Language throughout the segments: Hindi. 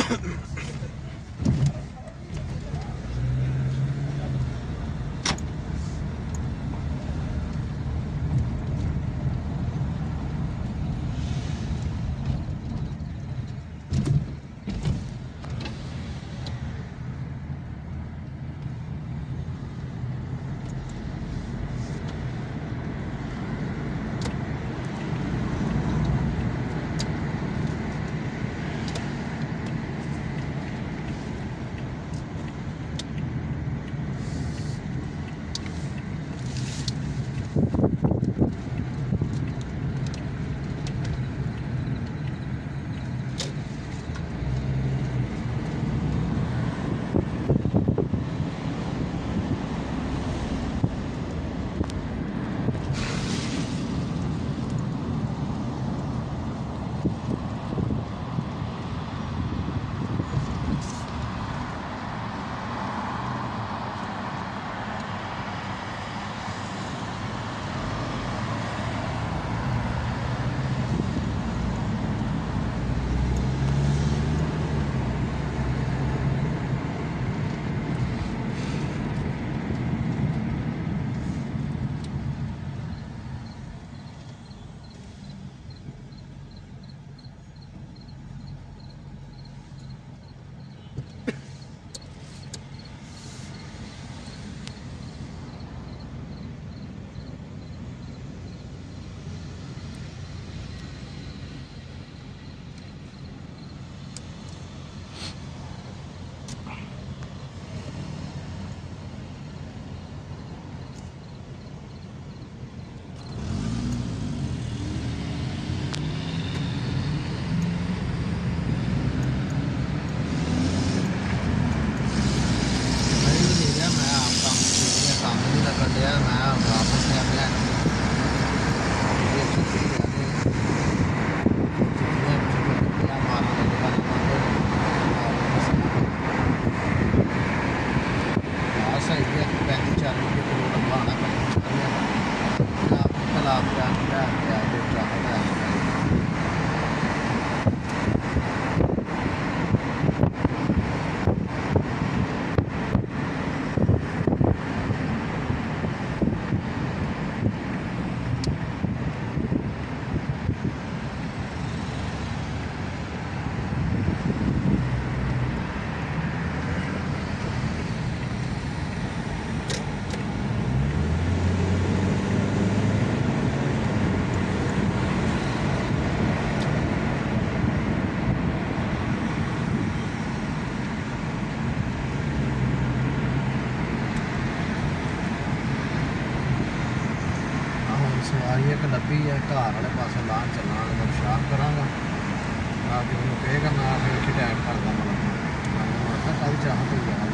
सवारी एक लब्भी है घर वाले पास लान चलना मतलब शाप करा आके उन्होंने पे करना फिर टाइम करदा मतलब कल चाह तो यार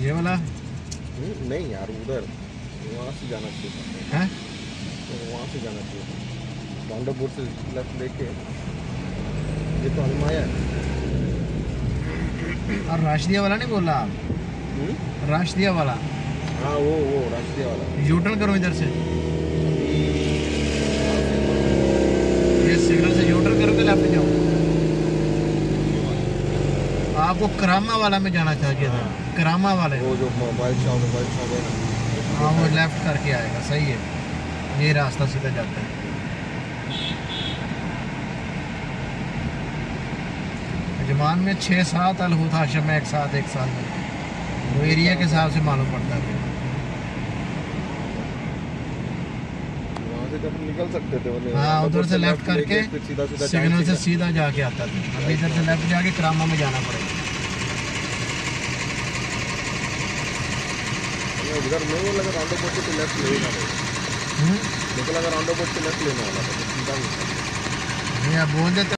ये वाला नहीं यार, उधर वहाँ से जाना चाहिए है, तो वहाँ से जाना चाहिए, राउंडाबोर्ड से लेफ्ट लेके। ये तो अलमाया है। और राशिदिया वाला नहीं बोला आप? राशिदिया वाला? हाँ वो राष्ट्रीय वाला। यू टर्न करो इधर से, ये सिग्नल से यू टर्न करोगे, लेफ्ट जाओ। आपको करामा वाला में जाना चाहिए था, करामा वाले, वो जो मोबाइल शॉप है ना। हाँ वो लेफ्ट करके आएगा, सही है, ये रास्ता सीधा जाता है। अजमान में 6-7 अल होता आश्रम में एक साथ में, वो एरिया के हिसाब से मालूम पड़ता है। वहाँ से जब निकल सकते थे, हाँ उधर से लेफ्ट करके सीधा सिग्नल से सीधा जाके आता था। अभी इधर से लेफ्ट जाके करामा में जाना पड़ेगा। उधर नहीं लगा, राउंडाबोर्ड से लेफ्ट लेना है, लेकिन अगर राउंडाबोर्ड से लेफ्ट लेने वाला था तो सीधा नहीं, आप बोल देते